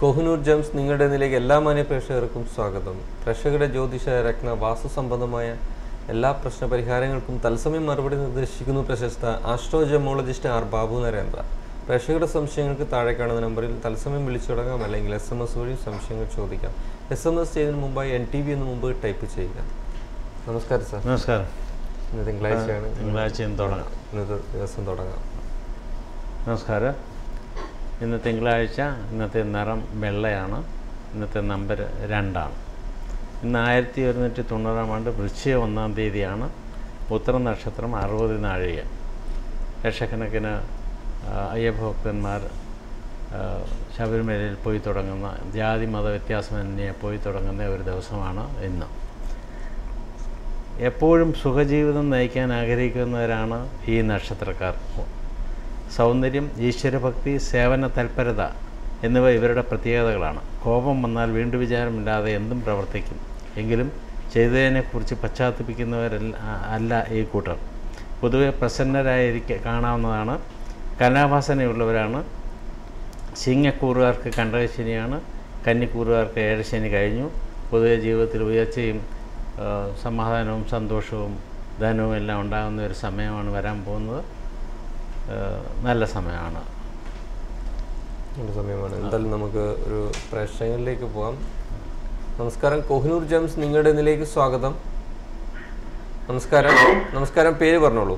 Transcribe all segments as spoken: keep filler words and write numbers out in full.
Kohinoor gems നിങ്ങളുടെ നിലയ്ക്ക് എല്ലാ മാന്യ പ്രേക്ഷകർക്കും സ്വാഗതം. പ്രേക്ഷകരുടെ ജ്യോതിഷ രത്ന വാസ്തു സംബന്ധമായ എല്ലാ പ്രശ്ന പരിഹാരങ്ങൾക്കും തത്സമയം മറുപടി നിർദ്ദേശിക്കുന്നു പ്രശസ്ത ആസ്ട്രോജമോളജിസ്റ്റ് ആർ ബാബു നരേന്ദ്ര. പ്രേക്ഷകരുടെ സംശയങ്ങൾക്ക് താഴെ കാണുന്ന നമ്പറിൽ തത്സമയം വിളിച്ചു തുടങ്ങാം, അല്ലെങ്കിൽ എസ് എം എസ് വഴി സംശയങ്ങൾ ചോദിക്കാം. എസ് എം എസ് ചെയ്യുന്നതിന് മുമ്പായി എൻ ടി വി എന്ന് മുമ്പ് ടൈപ്പ് ചെയ്യുക. നമസ്കാരം സാർ. നമസ്കാരം. ഇന്ന് തിങ്കളാഴ്ചയാണ്. തിങ്കളാഴ്ചയും തുടങ്ങാം. ഇന്നത്തെ ദിവസം തുടങ്ങാം. നമസ്കാരം. ഇന്ന് തിങ്കളാഴ്ച. ഇന്നത്തെ നിറം വെള്ളയാണ്. ഇന്നത്തെ നമ്പർ രണ്ടാണ്. ഇന്ന് ആയിരത്തി ഒരുന്നൂറ്റി തൊണ്ണൂറാം ആണ്ട് വൃശ്ചിക ഒന്നാം തീയതിയാണ്. ഉത്തര നക്ഷത്രം അറുപത് നാഴിക. ലക്ഷക്കണക്കിന് അയ്യഭക്തന്മാർ ശബരിമലയിൽ പോയി തുടങ്ങുന്ന, ജാതി മത വ്യത്യാസമന്യേ പോയി തുടങ്ങുന്ന ഒരു ദിവസമാണ് ഇന്ന്. എപ്പോഴും സുഖജീവിതം നയിക്കാൻ ആഗ്രഹിക്കുന്നവരാണ് ഈ നക്ഷത്രക്കാർ. സൗന്ദര്യം, ഈശ്വരഭക്തി, സേവന തൽപരത എന്നിവ ഇവരുടെ പ്രത്യേകതകളാണ്. കോപം വന്നാൽ വീണ്ടും വിചാരമില്ലാതെ എന്തും പ്രവർത്തിക്കും. എങ്കിലും ചെയ്തതിനെക്കുറിച്ച് പശ്ചാത്തപിക്കുന്നവരല്ല അല്ല ഈ കൂട്ടർ. പൊതുവെ പ്രസന്നരായിരിക്കെ കാണാവുന്നതാണ്. കലാവാസനയുള്ളവരാണ്. ചിങ്ങക്കൂറുകാർക്ക് കണ്ടകശനിയാണ്. കന്നിക്കൂറുകാർക്ക് ഏഴശനി കഴിഞ്ഞു. പൊതുവെ ജീവിതത്തിൽ ഉയർച്ചയും സമാധാനവും സന്തോഷവും ധനവും എല്ലാം ഉണ്ടാകുന്ന ഒരു സമയമാണ് വരാൻ പോകുന്നത്. നല്ല സമയമാണ്. നല്ല സമയമാണ്. എന്തായാലും നമുക്ക് ഒരു പ്രേക്ഷകരിലേക്ക് പോകാം. നമസ്കാരം. കോഹിനൂർ ജംസ് നിങ്ങളുടെ ഇതിലേക്ക് സ്വാഗതം. നമസ്കാരം. നമസ്കാരം. പേര് പറഞ്ഞോളൂ.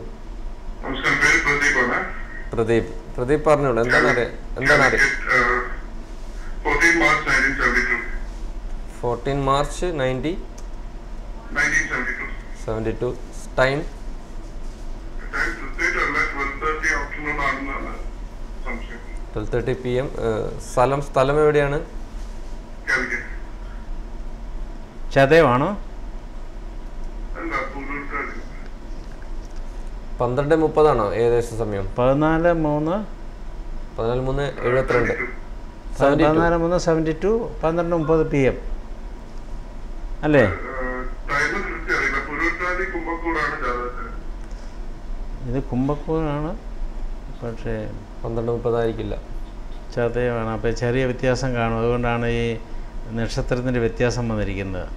പ്രദീപ്. പ്രദീപ് പറഞ്ഞോളൂ. എന്താണ് അറിയാം എന്താണ് അറിയാം fourteen March nineteen seventy two. Time twelve thirty P M. സ്ഥലം സ്ഥലം എവിടെയാണ്? ചതയമാണോ? പന്ത്രണ്ട് മുപ്പതാണോ ഏകദേശം സമയം? പതിനാല് മൂന്ന് പതിനാല് മൂന്ന് എഴുപത്തിരണ്ട് പതിനാല് മൂന്ന് സെവൻറ്റി ടു പന്ത്രണ്ട് മുപ്പത് പി എം അല്ലേ? ഇത് കുംഭക്കൂറാണ്, പക്ഷേ പന്ത്രണ്ട് മുപ്പതായിരിക്കില്ല. ചതയമാണ്. അപ്പോൾ ചെറിയ വ്യത്യാസം കാണും. അതുകൊണ്ടാണ് ഈ നക്ഷത്രത്തിൻ്റെ വ്യത്യാസം വന്നിരിക്കുന്നത്.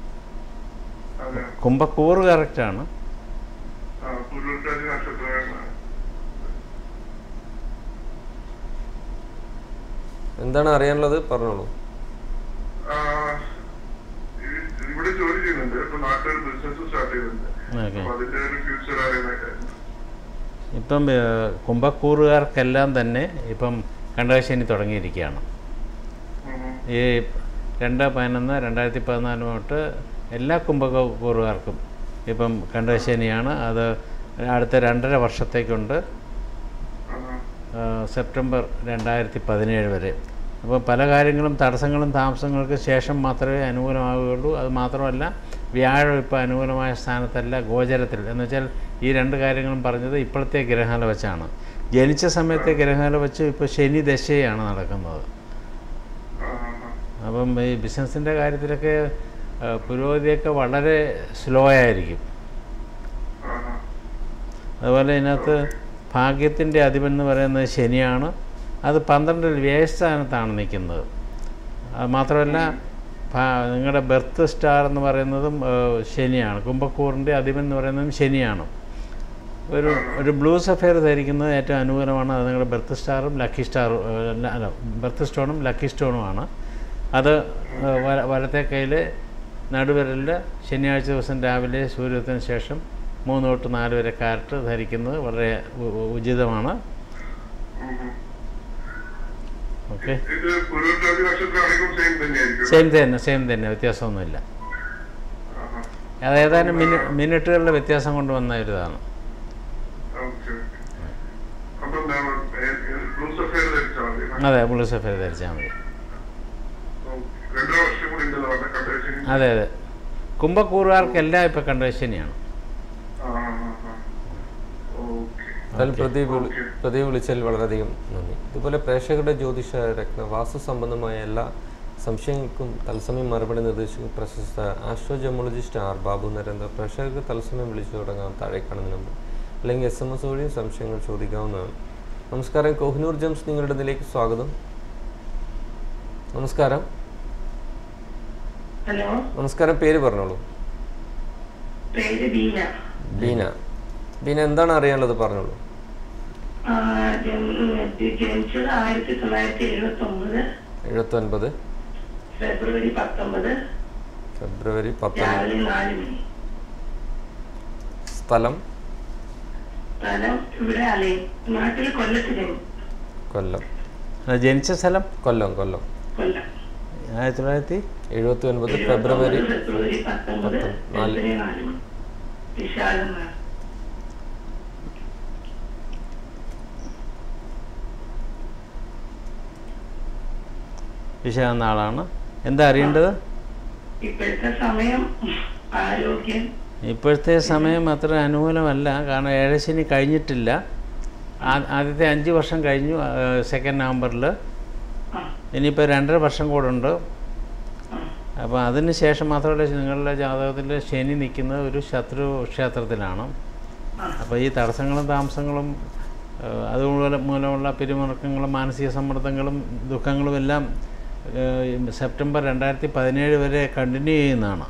കുംഭക്കൂറ് കറക്റ്റാണ്. എന്താണ് അറിയാനുള്ളത്? പറഞ്ഞോളൂ. ഇപ്പം കുംഭക്കൂറുകാർക്കെല്ലാം തന്നെ ഇപ്പം കണ്ടകശനി തുടങ്ങിയിരിക്കുകയാണ്. ഈ രണ്ട് പതിനൊന്ന് രണ്ടായിരത്തി പതിനാല് തൊട്ട് എല്ലാ കുംഭക്കൂറുകാർക്കും ഇപ്പം കണ്ടകശനിയാണ്. അത് അടുത്ത രണ്ടര വർഷത്തേക്കുണ്ട്, സെപ്റ്റംബർ രണ്ടായിരത്തി പതിനേഴ് വരെ. അപ്പോൾ പല കാര്യങ്ങളും തടസ്സങ്ങളും താമസങ്ങൾക്ക് ശേഷം മാത്രമേ അനുകൂലമാവുകയുള്ളൂ. അത് മാത്രമല്ല, വ്യാഴം ഇപ്പോൾ അനുകൂലമായ സ്ഥാനത്തല്ല, ഗോചരത്തിൽ. എന്ന് വെച്ചാൽ ഈ രണ്ട് കാര്യങ്ങളും പറഞ്ഞത് ഇപ്പോഴത്തെ ഗ്രഹനില വെച്ചാണ്. ജനിച്ച സമയത്തെ ഗ്രഹനില വെച്ച് ഇപ്പോൾ ശനി ദശയാണ് നടക്കുന്നത്. അപ്പം ഈ ബിസിനസ്സിൻ്റെ കാര്യത്തിലൊക്കെ പുരോഗതിയൊക്കെ വളരെ സ്ലോ ആയിരിക്കും. അതുപോലെ ഇതിനകത്ത് ഭാഗ്യത്തിൻ്റെ അധിപൻ എന്ന് പറയുന്നത് ശനിയാണ്. അത് പന്ത്രണ്ടിൽ വ്യയസ്ഥാനത്താണ് നിൽക്കുന്നത്. അത് മാത്രമല്ല, നിങ്ങളുടെ ബർത്ത് സ്റ്റാർ എന്ന് പറയുന്നതും ശനിയാണ്. കുംഭക്കൂറിൻ്റെ അധിപൻ എന്ന് പറയുന്നതും ശനിയാണ്. ഒരു ഒരു ബ്ലൂ സഫയർ ധരിക്കുന്നത് ഏറ്റവും അനുകൂലമാണ്. അത് നിങ്ങളുടെ ബർത്ത് സ്റ്റാറും ലക്കി സ്റ്റാറും അല്ല ബർത്ത് സ്റ്റോണും ലക്കി സ്റ്റോണുമാണ്. അത് വലത്തെ കയ്യിൽ നടുവിരലിൽ ശനിയാഴ്ച ദിവസം രാവിലെ സൂര്യോദയത്തിന് ശേഷം മൂന്ന് തൊട്ട് നാല് വരെ കാരറ്റ് ധരിക്കുന്നത് വളരെ ഉചിതമാണ്. ഓക്കെ, സെയിം തന്നെ സെയിം തന്നെ വ്യത്യാസമൊന്നുമില്ല. അത് ഏതാനും മിനി മിനിറ്റുകളുടെ വ്യത്യാസം കൊണ്ട് വന്ന ഒരു ഇതാണ്. അതെ, ബ്ലൂ സഫയർ ധരിച്ചാൽ മതി. അതെ അതെ കുംഭക്കൂറുകാർക്കെല്ലാം ഇപ്പം കണ്ടകശനിയാണ്. പ്രദീപ് പ്രദീപ് വിളിച്ചതിൽ വളരെയധികം നന്ദി. ഇതുപോലെ പ്രേക്ഷകരുടെ ജ്യോതിഷ രത്ന വാസ്തു സംബന്ധമായ എല്ലാ സംശയങ്ങൾക്കും തത്സമയം മറുപടി നിർദ്ദേശിക്കും പ്രശസ്ത ആസ്ട്രോജമോളജിസ്റ്റ് ആർ ബാബു നരേന്ദ്ര. പ്രേക്ഷകർക്ക് തത്സമയം വിളിച്ചു തുടങ്ങാം, താഴെ കാണുന്ന നമ്പർ, അല്ലെങ്കിൽ എസ് എം എസ് വഴിയും സംശയങ്ങൾ ചോദിക്കാവുന്നതാണ്. നമസ്കാരം. കോഹിനൂർ ജംസ് നിങ്ങളുടെ ഇതിലേക്ക് സ്വാഗതം. നമസ്കാരം. ഹലോ, നമസ്കാരം. പേര് പറഞ്ഞോളൂ. പേര് ബീന. ബീന. ബീന, എന്താണ് അറിയാനുള്ളത് പറഞ്ഞോളൂ. ജനിച്ചത് ആയിരത്തി തൊള്ളായിരത്തി എഴുപത്തി ഒമ്പത് എഴുപത്തി ഒൻപത് ഫെബ്രുവരി പത്തൊമ്പത് ഫെബ്രുവരി പത്തൊമ്പത് രാവിലെ നാല് മണി. സ്ഥലം സ്ഥലം ഇവിടെ അലയും. നാട്ടിൽ കൊല്ലത്ത്. കൊല്ലം. ജനിച്ച സ്ഥലം കൊല്ലം കൊല്ലം കൊല്ലം. ആയിരത്തി തൊള്ളായിരത്തി എഴുപത്തി ഒൻപത് ഫെബ്രുവരി ഫെബ്രുവരി പത്തൊമ്പത് രാവിലെ നാല് മണി. വിശാലമാണ്. വിശാല ആളാണ്. എന്താ അറിയേണ്ടത്? ഇപ്പോഴത്തെ സമയം, ആരോഗ്യം. ഇപ്പോഴത്തെ സമയം അത്ര അനുകൂലമല്ല. കാരണം ഏഴശനി കഴിഞ്ഞിട്ടില്ല. ആദ്യത്തെ അഞ്ച് വർഷം കഴിഞ്ഞു സെക്കൻഡ് നവംബറിൽ. ഇനിയിപ്പോൾ രണ്ടര വർഷം കൂടെ ഉണ്ട്. അപ്പോൾ അതിന് ശേഷം മാത്രമല്ല, നിങ്ങളുടെ ജാതകത്തിൽ ശനി നിൽക്കുന്നത് ഒരു ശത്രു ക്ഷേത്രത്തിലാണ്. അപ്പോൾ ഈ തടസ്സങ്ങളും താമസങ്ങളും അതുപോലെ മൂലമുള്ള പിരിമുറുക്കങ്ങളും മാനസിക സമ്മർദ്ദങ്ങളും ദുഃഖങ്ങളും എല്ലാം സെപ്റ്റംബർ രണ്ടായിരത്തി പതിനേഴ് വരെ കണ്ടിന്യൂ ചെയ്യുന്നതാണ്.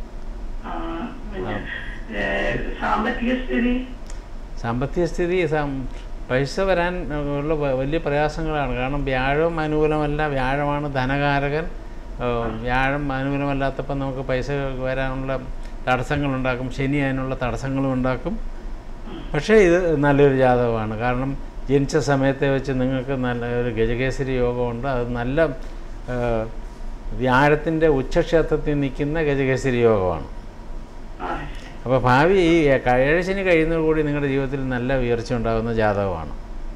സാമ്പത്തിക സ്ഥിതി സാമ്പത്തിക സ്ഥിതി പൈസ വരാൻ ഉള്ള വലിയ പ്രയാസങ്ങളാണ്. കാരണം വ്യാഴം അനുകൂലമല്ല. വ്യാഴമാണ് ധനകാരകൻ. വ്യാഴം അനുകൂലമല്ലാത്തപ്പോൾ നമുക്ക് പൈസ വരാനുള്ള തടസ്സങ്ങളുണ്ടാക്കും. ശനി അതിനുള്ള തടസ്സങ്ങളും ഉണ്ടാക്കും. പക്ഷേ ഇത് നല്ലൊരു ജാതകമാണ്. കാരണം ജനിച്ച സമയത്തെ വെച്ച് നിങ്ങൾക്ക് നല്ല ഒരു ഗജകേസരി യോഗമുണ്ട്. അത് നല്ല വ്യാഴത്തിൻ്റെ ഉച്ചക്ഷേത്രത്തിൽ നിൽക്കുന്ന ഗജകേസരി യോഗമാണ്. അപ്പോൾ ഭാവി ഈ ഏഴശനി കഴിയുന്നതോടുകൂടി നിങ്ങളുടെ ജീവിതത്തിൽ നല്ല ഉയർച്ച ഉണ്ടാകുന്ന ജാതകമാണ്.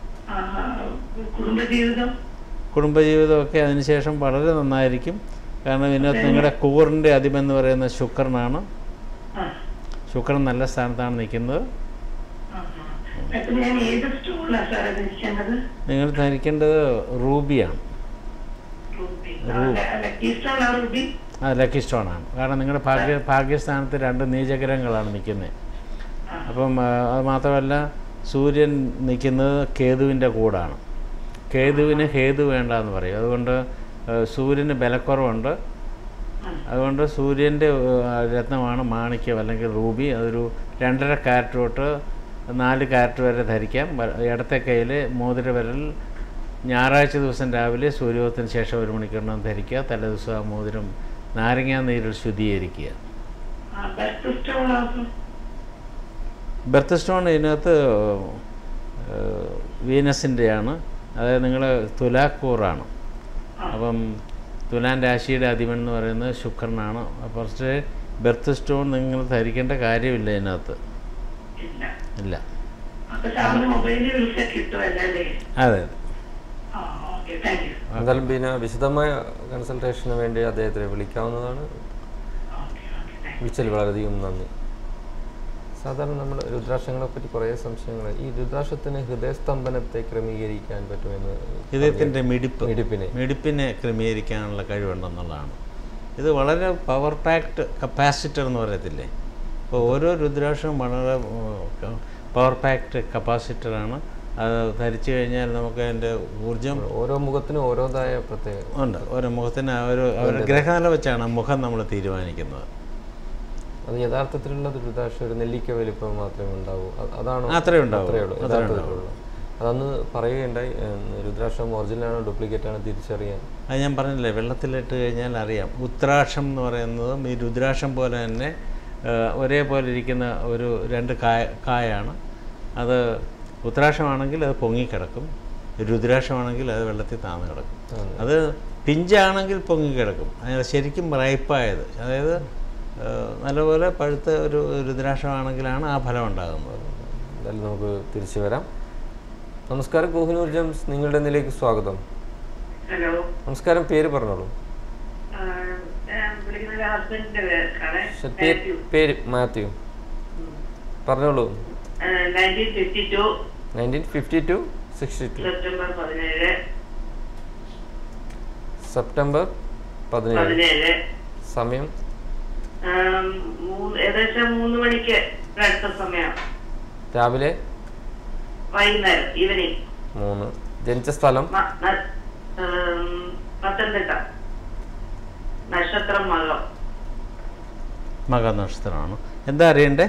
കുടുംബജീവിതമൊക്കെ അതിനുശേഷം വളരെ നന്നായിരിക്കും. കാരണം ഇതിനകത്ത് നിങ്ങളുടെ കൂറിൻ്റെ അധിപെന്ന് പറയുന്ന ശുക്രനാണ്. ശുക്രൻ നല്ല സ്ഥാനത്താണ് നിൽക്കുന്നത്. നിങ്ങൾ ധരിക്കേണ്ടത് റൂബിയാണ്. ആ, ലക്കി സ്റ്റോണാണ്. കാരണം നിങ്ങളുടെ ഭാഗ്യ ഭാഗ്യസ്ഥാനത്ത് രണ്ട് നീചഗ്രഹങ്ങളാണ് നിൽക്കുന്നത്. അപ്പം അത് മാത്രമല്ല, സൂര്യൻ നിൽക്കുന്നത് കേതുവിൻ്റെ കൂടാണ്. കേതുവിന് ഹേതു വേണ്ട എന്ന് പറയും. അതുകൊണ്ട് സൂര്യന് ബലക്കുറവുണ്ട്. അതുകൊണ്ട് സൂര്യൻ്റെ രത്നമാണ് മാണിക്യം അല്ലെങ്കിൽ റൂബി. അതൊരു രണ്ടര കാരറ്റ് തൊട്ട് നാല് കാരറ്റ് വരെ ധരിക്കാം. ഇടത്തെ കയ്യിൽ മോതിര വിരൽ ഞായറാഴ്ച ദിവസം രാവിലെ സൂര്യോദയത്തിന് ശേഷം ഒരു മണിക്കൂറിനും ധരിക്കുക. തലേദിവസം ആ മോതിരം നാരങ്ങാ നീരിൽ ശുദ്ധീകരിക്കുക. ബർത്ത് സ്റ്റോൺ ഇതിനകത്ത് വീനസിൻ്റെയാണ്. അതായത് നിങ്ങൾ തുലാക്കൂറാണ്. അപ്പം തുലാൻ രാശിയുടെ അധിപൻ എന്ന് പറയുന്നത് ശുക്രനാണ്. കുറച്ച് ബർത്ത് സ്റ്റോൺ നിങ്ങൾ ധരിക്കേണ്ട കാര്യമില്ല ഇതിനകത്ത്. ഇല്ല. അതെ. എന്തായാലും ബീന, വിശദമായ കൺസൾട്ടേഷന് വേണ്ടി അദ്ദേഹത്തെ വിളിക്കാവുന്നതാണ്. വിളിച്ചതിൽ വളരെയധികം നന്ദി. സാധാരണ നമ്മൾ രുദ്രാക്ഷങ്ങളെ പറ്റി കുറേ സംശയങ്ങൾ. ഈ രുദ്രാക്ഷത്തിന് ഹൃദയസ്തംഭനത്തെ ക്രമീകരിക്കാൻ പറ്റുമെന്ന്, ഹൃദയത്തിൻ്റെ മിടിപ്പ് മിടിപ്പിനെ മിടിപ്പിനെ ക്രമീകരിക്കാനുള്ള കഴിവുണ്ടെന്നുള്ളതാണ്. ഇത് വളരെ പവർ പാക്ഡ് കപ്പാസിറ്റർ എന്ന് പറയത്തില്ലേ. അപ്പോൾ ഓരോ രുദ്രാക്ഷവും വളരെ പവർ പാക്ഡ് കപ്പാസിറ്ററാണ്. അത് ധരിച്ചു കഴിഞ്ഞാൽ നമുക്ക് അതിൻ്റെ ഊർജം ഓരോ മുഖത്തിനും ഓരോതായ പ്രത്യേകത ഉണ്ട്. ഓരോ മുഖത്തിന് ഒരു അവരുടെ ഗ്രഹനില വെച്ചാണ് മുഖം നമ്മൾ തീരുമാനിക്കുന്നത്. അത് യഥാർത്ഥത്തിലുള്ള രുദ്രാക്ഷ ഒരു നെല്ലിക്ക വലിപ്പം മാത്രമേ ഉണ്ടാവൂ. അതാണ് അത്രേ ഉണ്ടാവും. അത്രയേ ഉള്ളൂ യഥാർത്ഥത്തിലുള്ള. അതന്ന് പറയുകയുണ്ടായി, രുദ്രാക്ഷം ഒറിജിനലാണോ ഡ്യൂപ്ലിക്കേറ്റ് ആണോ തിരിച്ചറിയാൻ. അത് ഞാൻ പറഞ്ഞില്ലേ, വെള്ളത്തിലിട്ട് കഴിഞ്ഞാൽ അറിയാം. ഉത്രാക്ഷം എന്ന് പറയുന്നതും ഈ രുദ്രാക്ഷം പോലെ തന്നെ ഒരേപോലെ ഇരിക്കുന്ന ഒരു രണ്ട് കായ കായാണ്. അത് ഉത്രാക്ഷമാണെങ്കിൽ അത് പൊങ്ങിക്കിടക്കും. രുദ്രാക്ഷമാണെങ്കിൽ അത് വെള്ളത്തിൽ താഴ്ന്നു കിടക്കും. അത് പിഞ്ചാണെങ്കിൽ പൊങ്ങിക്കിടക്കും. അത് ശരിക്കും റൈപ്പായത്, അതായത് നല്ലപോലെ പഴുത്ത ഒരു രുദ്രാക്ഷമാണെങ്കിലാണ് ആ ഫലം ഉണ്ടാകുന്നത്. എന്തായാലും നമുക്ക് തിരിച്ചു വരാം. നമസ്കാരം, കോഹിനൂർ ജെംസ് നിങ്ങളുടെ ഇതിലേക്ക് സ്വാഗതം. ഹലോ, നമസ്കാരം. പേര് പറഞ്ഞോളൂ. പേര് മാത്യു. പറഞ്ഞോളൂ. Nineteen fifty two sixty two September പതിനേഴ്. സമയം ഏകദേശം മൂന്ന് മണിക്ക് അടുത്ത സമയം. രാവിലെ വൈകുന്നേരം ഈവനിങ് മൂന്ന്. ജനിച്ച സ്ഥലം പത്തനംതിട്ട. നക്ഷത്രം മകം. മക നക്ഷത്രമാണ്. എന്താ അറിയണ്ടേ?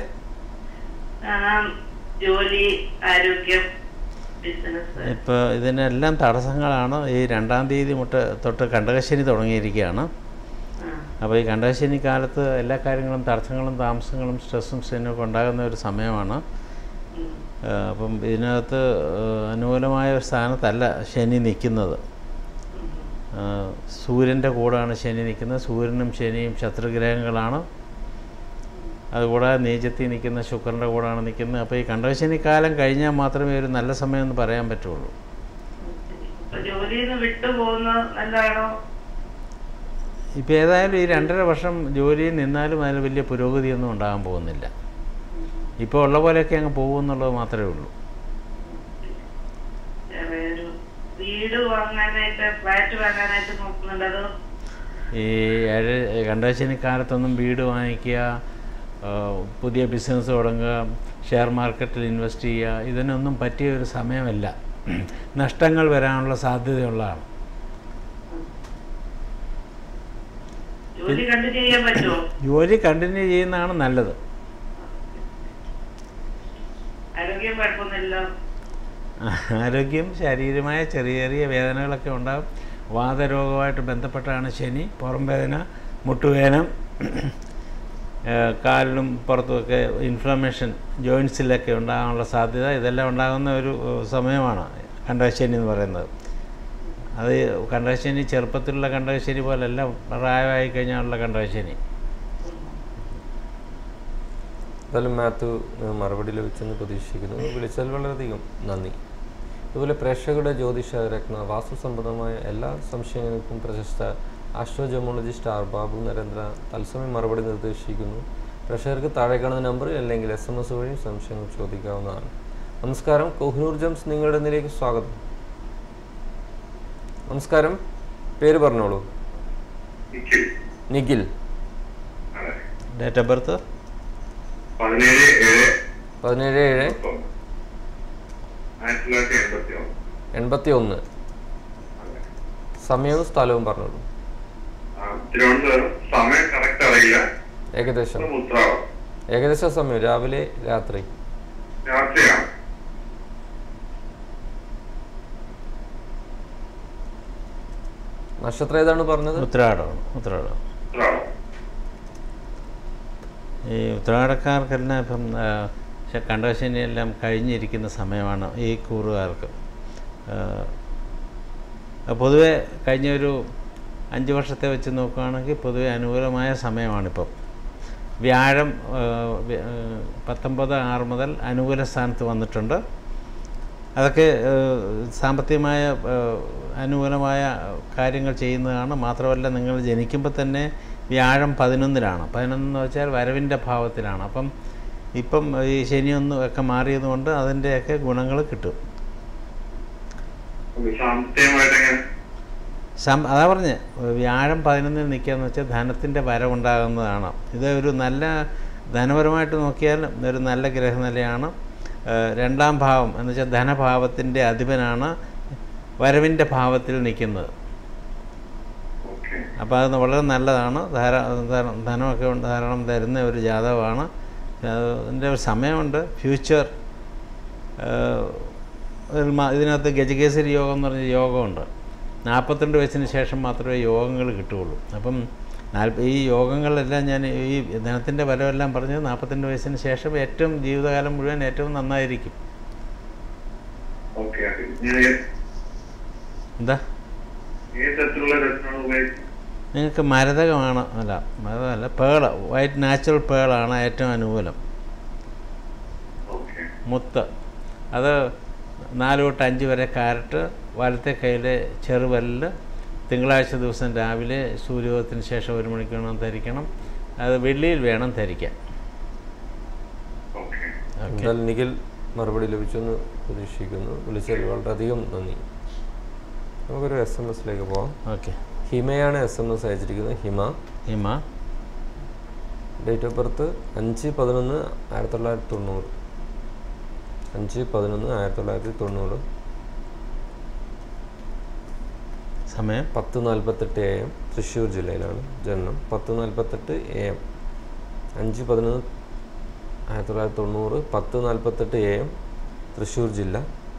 ജോലി, ആരോഗ്യം, ബിസിനസ്. ഇപ്പോൾ ഇതിനെല്ലാം തടസ്സങ്ങളാണ്. ഈ രണ്ടാം തീയതി മുട്ട തൊട്ട് കണ്ടകശനി തുടങ്ങിയിരിക്കുകയാണ്. അപ്പോൾ ഈ കണ്ടകശനി കാലത്ത് എല്ലാ കാര്യങ്ങളും തടസ്സങ്ങളും താമസങ്ങളും സ്ട്രെസ്സും സ്ട്രെയിനും ഒക്കെ ഉണ്ടാകുന്ന ഒരു സമയമാണ്. അപ്പം ഇതിനകത്ത് അനുകൂലമായ ഒരു സ്ഥാനത്തല്ല ശനി നിൽക്കുന്നത്. സൂര്യൻ്റെ കൂടാണ് ശനി നിൽക്കുന്നത്. സൂര്യനും ശനിയും ശത്രുഗ്രഹങ്ങളാണ്. അതുകൂടാതെ നീചത്തിൽ നിൽക്കുന്ന ശുക്രൻ്റെ കൂടാണ് നിൽക്കുന്നത്. അപ്പോൾ ഈ കണ്ടകശനി കാലം കഴിഞ്ഞാൽ മാത്രമേ ഒരു നല്ല സമയം എന്ന് പറയാൻ പറ്റുള്ളൂ. ഇപ്പോൾ ഏതായാലും ഈ രണ്ടര വർഷം ജോലിയിൽ നിന്നാലും അതിന് വലിയ പുരോഗതിയൊന്നും ഉണ്ടാകാൻ പോകുന്നില്ല. ഇപ്പോൾ ഉള്ള പോലെയൊക്കെ അങ്ങ് പോകുമെന്നുള്ളത് മാത്രമേ ഉള്ളൂ. ഈ ഏഴ് കണ്ടകശനി കാലത്തൊന്നും വീട് വാങ്ങിക്കുക, പുതിയ ബിസിനസ് തുടങ്ങുക, ഷെയർ മാർക്കറ്റിൽ ഇൻവെസ്റ്റ് ചെയ്യുക, ഇതിനൊന്നും പറ്റിയ ഒരു സമയമല്ല. നഷ്ടങ്ങൾ വരാനുള്ള സാധ്യതയുള്ളതാണ്. ജോലി കണ്ടിന്യൂ ചെയ്യുന്നതാണ് നല്ലത്. ആരോഗ്യം ശാരീരികമായ ചെറിയ ചെറിയ വേദനകളൊക്കെ ഉണ്ടാകും. വാതരോഗമായിട്ട് ബന്ധപ്പെട്ടാണ് ശനി. പുറം വേദന, മുട്ടുവേദന, കാലിലും പുറത്തുമൊക്കെ ഇൻഫ്ലമേഷൻ ജോയിൻസിലൊക്കെ ഉണ്ടാകാനുള്ള സാധ്യത, ഇതെല്ലാം ഉണ്ടാകുന്ന ഒരു സമയമാണ് കണ്ടകശനി എന്ന് പറയുന്നത്. അത് കണ്ടകശനി ചെറുപ്പത്തിലുള്ള കണ്ടകശനി പോലെയല്ല പ്രായമായി കഴിഞ്ഞാലുള്ള കണ്ടകശനി. എന്തായാലും മാത്യു മറുപടി ലഭിച്ചെന്ന് പ്രതീക്ഷിക്കുന്നു. വിളിച്ചാൽ വളരെയധികം നന്ദി. അതുപോലെ പ്രേക്ഷകരുടെ ജ്യോതിഷ രത്ന വാസ്തു സംബന്ധമായ എല്ലാ സംശയങ്ങൾക്കും പ്രശസ്ത ആസ്ട്രോജമോളജിസ്റ്റ് ആർ ബാബു നരേന്ദ്ര തത്സമയം മറുപടി നിർദ്ദേശിക്കുന്നു. പ്രേക്ഷകർക്ക് താഴെ കാണുന്ന നമ്പറിൽ അല്ലെങ്കിൽ എസ് എം എസ് വഴി സംശയങ്ങൾ ചോദിക്കാവുന്നതാണ്. നമസ്കാരം, കോഹിനൂർ ജംസ് നിങ്ങളുടെ നിലയ്ക്ക് സ്വാഗതം. നമസ്കാരം, പേര് പറഞ്ഞോളൂ. നിഖിൽ. ഡേറ്റ് ഓഫ് ബർത്ത് പതിനേഴ് ഏഴ് എൺപത്തി ഒന്ന്. സമയവും സ്ഥലവും പറഞ്ഞോളൂ. ഏകദേശം ഏകദേശം സമയം രാവിലെ രാത്രി? നക്ഷത്രം ഏതാണ് പറഞ്ഞത്? ഉത്രാടമാണ്. ഉത്രാടം. ഈ ഉത്രാടക്കാർക്കെല്ലാം ഇപ്പം കണ്ടകശനിയെല്ലാം കഴിഞ്ഞിരിക്കുന്ന സമയമാണ് ഈ കൂറുകാർക്ക്. പൊതുവെ കഴിഞ്ഞ ഒരു അഞ്ച് വർഷത്തെ വെച്ച് നോക്കുകയാണെങ്കിൽ പൊതുവെ അനുകൂലമായ സമയമാണിപ്പം. വ്യാഴം പത്തൊമ്പത് ആറ് മുതൽ അനുകൂല സ്ഥാനത്ത് വന്നിട്ടുണ്ട്. അതൊക്കെ സാമ്പത്തികമായ അനുകൂലമായ കാര്യങ്ങൾ ചെയ്യുന്നതാണ്. മാത്രമല്ല, നിങ്ങൾ ജനിക്കുമ്പോൾ തന്നെ വ്യാഴം പതിനൊന്നിലാണ്. പതിനൊന്നെന്ന് വെച്ചാൽ വരവിൻ്റെ ഭാവത്തിലാണ്. അപ്പം ഇപ്പം ഈ ശനിയൊന്നും ഒക്കെ മാറിയതുകൊണ്ട് അതിൻ്റെയൊക്കെ ഗുണങ്ങൾ കിട്ടും. അതാ പറഞ്ഞ് വ്യാഴം പതിനൊന്നിൽ നിൽക്കുകയെന്ന് വെച്ചാൽ ധനത്തിൻ്റെ വരവുണ്ടാകുന്നതാണ്. ഇത് ഒരു നല്ല ധനപരമായിട്ട് നോക്കിയാൽ ഒരു നല്ല ഗ്രഹനിലയാണ്. രണ്ടാം ഭാവം എന്ന് വെച്ചാൽ ധനഭാവത്തിൻ്റെ അധിപനാണ് വരവിൻ്റെ ഭാവത്തിൽ നിൽക്കുന്നത്. അപ്പോൾ അത് വളരെ നല്ലതാണ്. ധാരാ ധനമൊക്കെ ധാരാളം തരുന്ന ഒരു ജാതകമാണ്. അതിൻ്റെ ഒരു സമയമുണ്ട്. ഫ്യൂച്ചർ ഇതിനകത്ത് ഗജകേസരി യോഗം എന്ന് പറഞ്ഞ യോഗമുണ്ട്. നാൽപ്പത്തിരണ്ട് വയസ്സിന് ശേഷം മാത്രമേ യോഗങ്ങൾ കിട്ടുകയുള്ളൂ. അപ്പം ഈ യോഗങ്ങളെല്ലാം ഞാൻ ഈ ധനത്തിൻ്റെ വരവെല്ലാം പറഞ്ഞത് നാൽപ്പത്തിരണ്ട് വയസ്സിന് ശേഷം ഏറ്റവും ജീവിതകാലം മുഴുവൻ ഏറ്റവും നന്നായിരിക്കും. എന്താ നിങ്ങൾക്ക് മരതകമാണ്? അല്ല, മരതകമല്ല, പേള്, വൈറ്റ് നാച്ചുറൽ പേളാണ് ഏറ്റവും അനുകൂലം. മുത്ത് അത് നാല് തൊട്ട് അഞ്ച് വരെ കാരറ്റ്, വലത്തെ കയ്യിലെ ചെറുവല്ല്. തിങ്കളാഴ്ച ദിവസം രാവിലെ സൂര്യോദയത്തിന് ശേഷം ഒരു മണിക്ക് വേണം ധരിക്കണം. അത് വെള്ളിയിൽ വേണം ധരിക്കാൻ. നിഖിൽ മറുപടി ലഭിച്ചെന്ന് പ്രതീക്ഷിക്കുന്നു. വിളിച്ചതിൽ വളരെയധികം നന്ദി. നമുക്കൊരു എസ് എം എസിലേക്ക് പോവാം. ഓക്കെ. ഹിമയാണ് എസ് എം എസ് അയച്ചിരിക്കുന്നത്. Hima Hima date of birth അഞ്ച് പതിനൊന്ന് ആയിരത്തി തൊള്ളായിരത്തി തൊണ്ണൂറ് അഞ്ച് പതിനൊന്ന് ആയിരത്തി തൊള്ളായിരത്തി തൊണ്ണൂറ് സമയം പത്ത് നാൽപ്പത്തെട്ട് എ എം, തൃശ്ശൂർ ജില്ലയിലാണ് ജനനം. പത്ത് നാൽപ്പത്തെട്ട് എ എം, അഞ്ച് പതിനൊന്ന് ആയിരത്തി തൊള്ളായിരത്തി തൊണ്ണൂറ്. പത്ത് നാൽപ്പത്തെട്ട് എ എം, തൃശ്ശൂർ ജില്ല.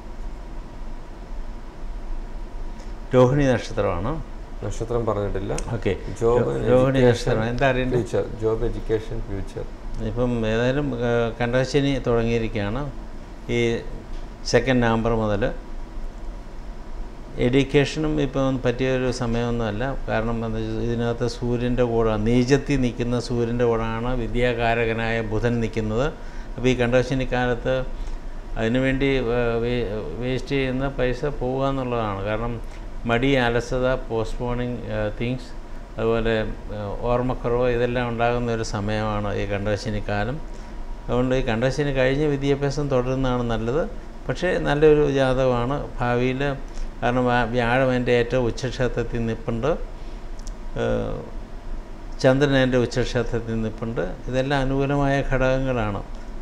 രോഹിണി നക്ഷത്രമാണ്. നക്ഷത്രം പറഞ്ഞിട്ടില്ല. ഓക്കെ, ജോബ്, രോഹിണി നക്ഷത്രം. എന്താ അറിയേണ്ടത്? Future, job, education, future. ഇപ്പം ഏതായാലും കണ്ടശനി തുടങ്ങിയിരിക്കുകയാണ് ഈ സെക്കൻഡ് നവംബർ മുതൽ. എഡ്യൂക്കേഷനും ഇപ്പം പറ്റിയൊരു സമയമൊന്നുമല്ല. കാരണം എന്താ വെച്ചാൽ ഇതിനകത്ത് സൂര്യൻ്റെ കൂടെ നീചത്തിൽ നിൽക്കുന്ന സൂര്യൻ്റെ കൂടെയാണ് വിദ്യാകാരകനായ ബുധൻ നിൽക്കുന്നത്. അപ്പോൾ ഈ കണ്ടശനി കാലത്ത് അതിനുവേണ്ടി വേസ്റ്റ് ചെയ്യുന്ന പൈസ പോവുക എന്നുള്ളതാണ്. കാരണം മടി, അലസത, പോസ്റ്റ്പോണിങ് തിങ്സ്, അതുപോലെ ഓർമ്മക്കുറവ്, ഇതെല്ലാം ഉണ്ടാകുന്ന ഒരു സമയമാണ് ഈ കണ്ടശനിക്കാലം. അതുകൊണ്ട് ഈ കണ്ടശനി കഴിഞ്ഞ് വിദ്യാഭ്യാസം തുടരുന്നതാണ് നല്ലത്. പക്ഷേ നല്ലൊരു ജാതകമാണ് ഭാവിയിൽ. കാരണം വ്യാഴം എൻ്റെ ഏറ്റവും ഉച്ചക്ഷേത്രത്തിൽ നിൽപ്പുണ്ട്, ചന്ദ്രൻ എൻ്റെ ഉച്ചക്ഷേത്രത്തിൽ നിൽപ്പുണ്ട്. ഇതെല്ലാം അനുകൂലമായ ഘടകങ്ങളാണ്.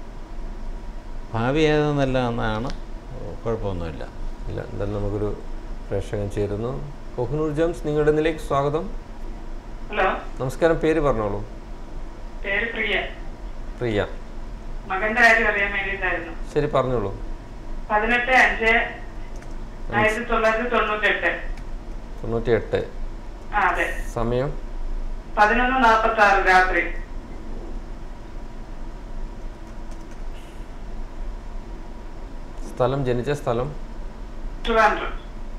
ഭാവി ഏതെന്നല്ല എന്നാണ്, കുഴപ്പമൊന്നുമില്ല. ഇല്ല, എന്തായാലും നമുക്കൊരു പ്രേക്ഷകൻ ചേരുന്നു. കൊഹിനൂർ ജെയിംസ്, നിങ്ങളുടെ നിലയ്ക്ക് സ്വാഗതം. ഹലോ, നമസ്കാരം. പേര് പറഞ്ഞോളൂ. പേര് പ്രിയ. പ്രിയ, മകന്റെ കാര്യം അറിയാൻ വേണ്ടിയിട്ടായിരുന്നു. ശരി, പറഞ്ഞോളൂ. പതിനെട്ട് അഞ്ച് ആയിരത്തി തൊള്ളായിരത്തി തൊണ്ണൂറ്റി എട്ട്. തൊണ്ണൂറ്റി എട്ട്. ആ അതെ. സമയം പതിനൊന്ന് നാപ്പത്തി ആറ് രാത്രി. സ്ഥലം, ജനിച്ച സ്ഥലം? ട്രിവാൻഡ്രം.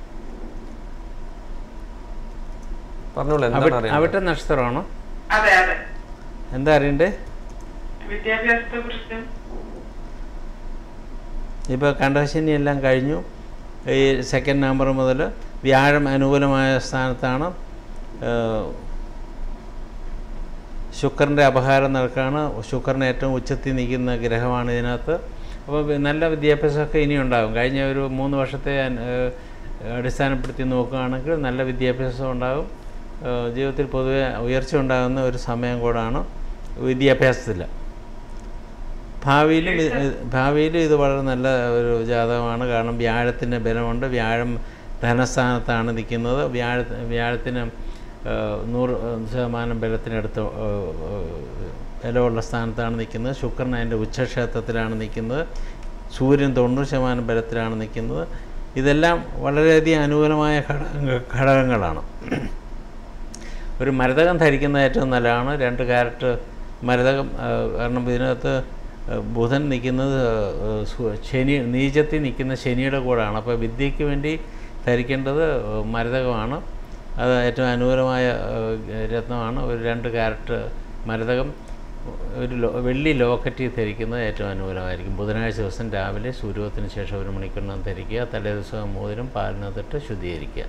പറഞ്ഞോളൂ, എന്താണ് അറിയാൻ? അവിട്ട നക്ഷത്രമാണോ? അതെ അതെ. എന്താ അറിയണ്ടേ? വിദ്യാഭ്യാസത്തെ കുറിച്ചും. ഇപ്പോൾ കണ്ടശനി എല്ലാം കഴിഞ്ഞു. ഈ സെക്കൻഡ് നവംബർ മുതൽ വ്യാഴം അനുകൂലമായ സ്ഥാനത്താണ്. ശുക്രൻ്റെ അപഹാരം നടക്കുകയാണ്. ശുക്രൻ ഏറ്റവും ഉച്ചത്തിൽ നിൽക്കുന്ന ഗ്രഹമാണ് ഇതിനകത്ത്. അപ്പോൾ നല്ല വിദ്യാഭ്യാസമൊക്കെ ഇനിയുണ്ടാകും. കഴിഞ്ഞ ഒരു മൂന്ന് വർഷത്തെ അടിസ്ഥാനപ്പെടുത്തി നോക്കുകയാണെങ്കിൽ നല്ല വിദ്യാഭ്യാസം ഉണ്ടാകും. ജീവിതത്തിൽ പൊതുവെ ഉയർച്ച ഉണ്ടാകുന്ന ഒരു സമയം കൂടാണ് വിദ്യാഭ്യാസത്തിൽ. ഭാവിയിലും ഭാവിയിലും ഇത് വളരെ നല്ല ഒരു ജാതകമാണ്. കാരണം വ്യാഴത്തിൻ്റെ ബലമുണ്ട്. വ്യാഴം ധനസ്ഥാനത്താണ് നിൽക്കുന്നത്. വ്യാഴ വ്യാഴത്തിന് നൂറ് ശതമാനം ബലത്തിനടുത്ത് ബലമുള്ള സ്ഥാനത്താണ് നിൽക്കുന്നത്. ശുക്രൻ അതിൻ്റെ ഉച്ചക്ഷേത്രത്തിലാണ് നിൽക്കുന്നത്. സൂര്യൻ തൊണ്ണൂറ് ശതമാനം ബലത്തിലാണ് നിൽക്കുന്നത്. ഇതെല്ലാം വളരെയധികം അനുകൂലമായ ഘടക ഘടകങ്ങളാണ്. ഒരു മരതകം ധരിക്കുന്നത് ഏറ്റവും നല്ലതാണ്. രണ്ട് ക്യാരറ്റ് മരതകം. കാരണം ഇതിനകത്ത് ബുധൻ നിൽക്കുന്നത് ശനി, നീചത്തിൽ നിൽക്കുന്ന ശനിയുടെ കൂടെയാണ്. അപ്പോൾ വിദ്യയ്ക്ക് വേണ്ടി ധരിക്കേണ്ടത് മരതകമാണ്. അത് ഏറ്റവും അനുകൂലമായ രത്നമാണ്. ഒരു രണ്ട് ക്യാരറ്റ് മരതകം ഒരു വെള്ളി ലോക്കറ്റ് ധരിക്കുന്നത് ഏറ്റവും അനുകൂലമായിരിക്കും. ബുധനാഴ്ച ദിവസം രാവിലെ സൂര്യോദയത്തിന് ശേഷം ഒരു മണിക്കൂറിനകം ധരിക്കുക. തലേ ദിവസം മോതിരം പാലിനകത്തിട്ട് ശുദ്ധീകരിക്കുക.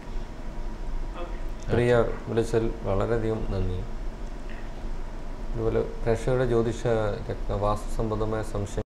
പ്രിയ, വിളിച്ചൽ വളരെയധികം നന്ദി. അതുപോലെ പ്രേക്ഷകരുടെ ജ്യോതിഷ രത്ന വാസ്തു സംബന്ധമായ സംശയം